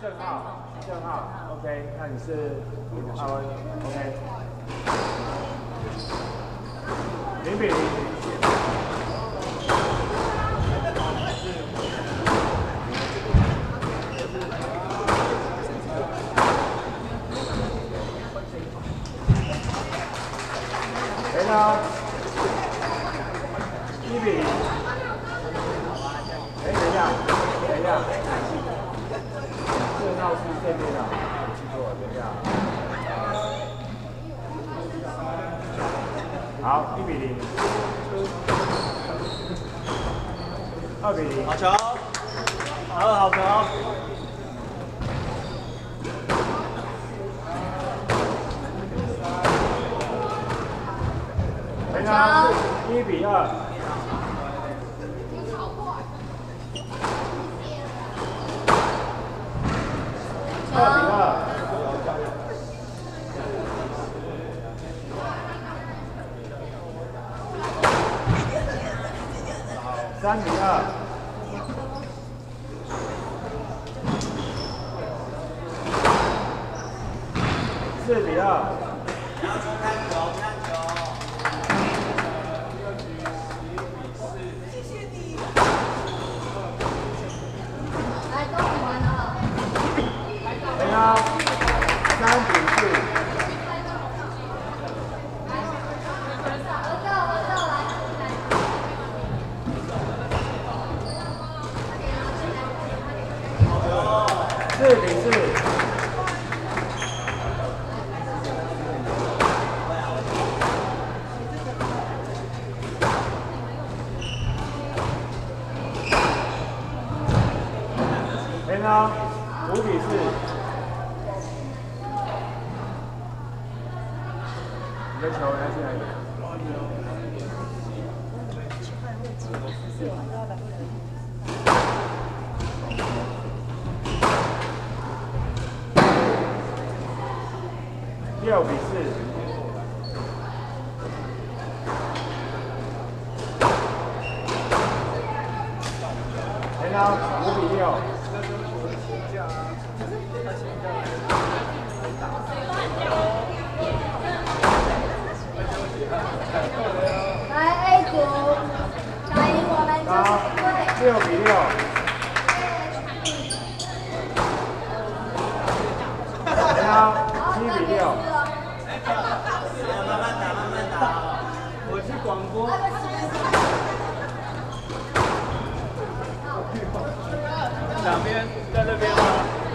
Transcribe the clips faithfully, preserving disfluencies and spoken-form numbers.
郑浩，郑浩 ，OK， 那你是阿文 ，OK， 零比零。谁呢？一比零。哎，等一下，等一下。 郑浩是这边的，我记错了，等一下。好，一比零，二比零。 好球，好好球。 回答是一比二。 二比二，三比二，四比二。 不要说看球，看球。谢谢你。 来，跟我玩了。 对啊，三比四。四比四。对啊，五比四。 你的球来自哪里？六比四。谁呢？五比六。 来 A 组，打赢我们就是对。 六比六。谁呢？七比六。 慢慢打，慢慢打。我是广播。两边在这边吗？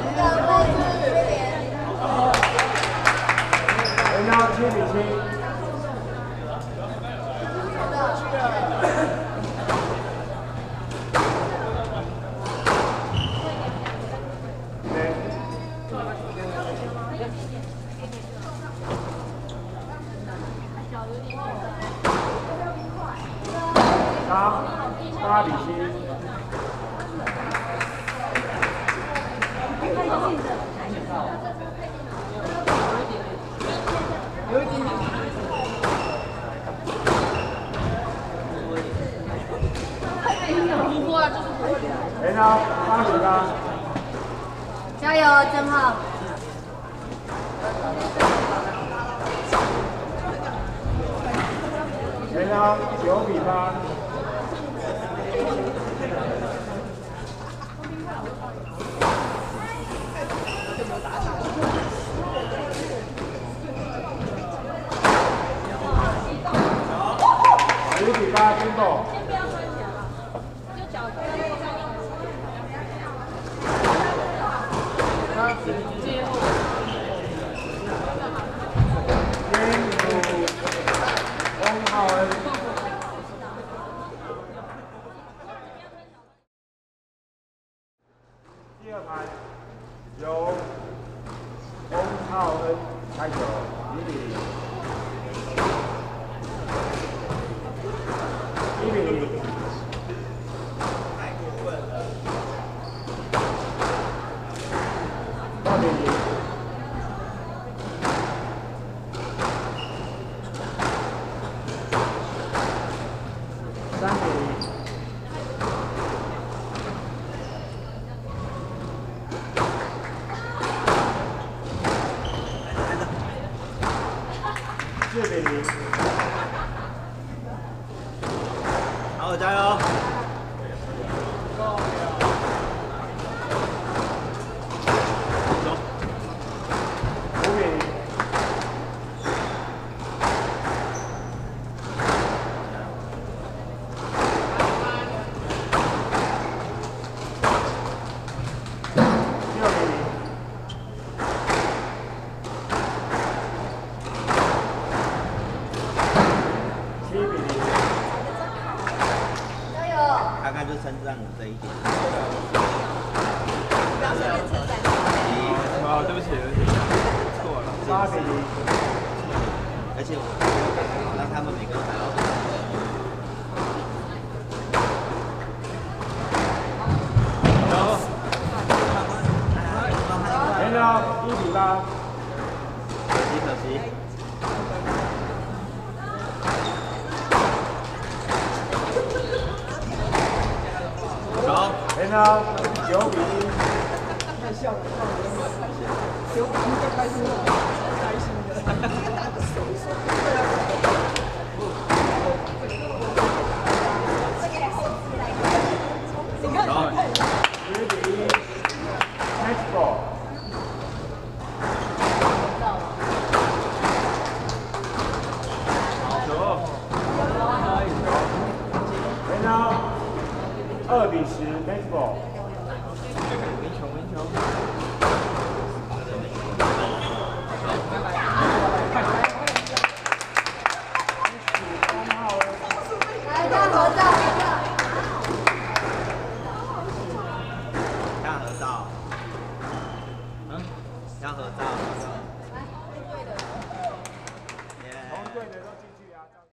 谁呢？七比七。 八八比七。有一点点。 不过就是不会。 谁呢？八比八。 加油，郑浩。 谁呢？九比八。十比八，冰豆。第二盘由翁浩恩开球，一比零，一比零。 四比零。 好，加油！走。 五比零。六比零。七比零。 加油！ 大概就称赞我这一点。 哦，对不起，对不起，错了。 八比零。 而且我让他们每个人还要。 没了，一比八。 可惜可惜。走。 没了，九比一。 太笑了，九比一就开心了，超开心的。你看， 十比一 ，next ball。 走。 没了，二比十 ，next ball。 赢球，赢球。 来，大合照，合照。 要合照。嗯，要合照。 同队的都进。